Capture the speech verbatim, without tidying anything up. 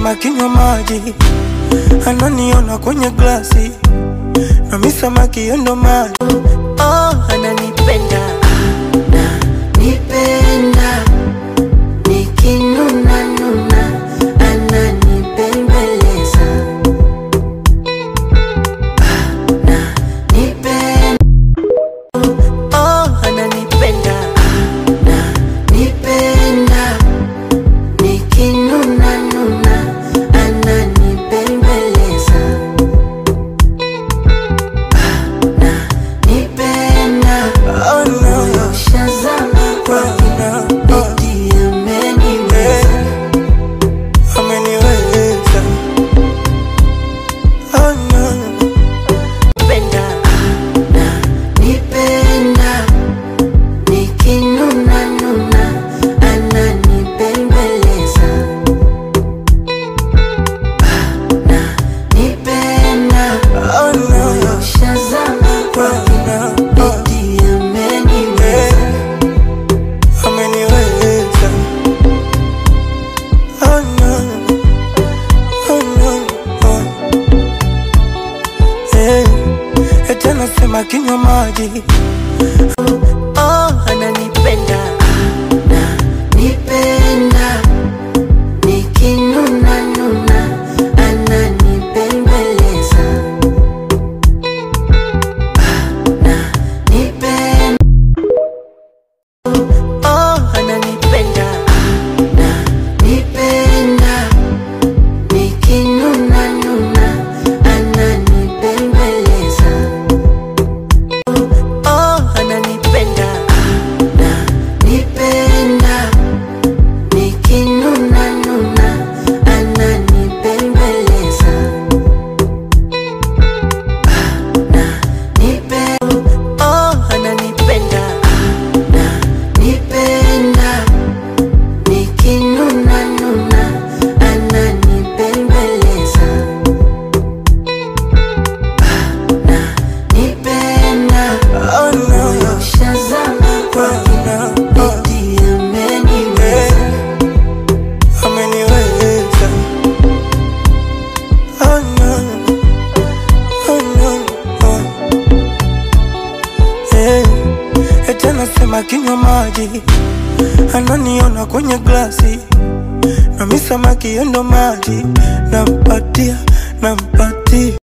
nasema kinywa maji, ananiona kwenye glasi, na mimi samaki endo maji. Oh, ananipenda, ananipenda, nikinuna nuna, ananibembeleza. Ananipenda, oh, ananipenda, ananipenda, nikinuna nuna, ananibembeleza. Ananipenda, Oh no, shazama kwake, eti ameniweza. ameniweza. Oh no, Penda, ananipenda, nikinuna nuna, ananibembeleza. Ananipenda, oh no, shazama kwake, eti ameniweza. ameniweza. Oh no, oh no, oh. Hey, eti anasema kinywa maji. Oh, ananipenda, ananipenda, nikinuna nuna, ananibembeleza. Ananipenda, oh, ananipenda, ananipenda, nikinuna nuna, ananibembeleza. Oh, ananipenda, ananipenda, nikinuna nuna, ananibembeleza. Ananipenda, oh, ananipenda, ananipenda, nikinuna nuna, ananibembeleza. Ananipenda, Oh no, shazama kwake, eti ameniweza. ameniweza. Oh no, oh no, oh. Hey, eti anasema kinywa maji, ananiona kwenye glasi, na mimi samaki endo maji, nampatia, nampatia.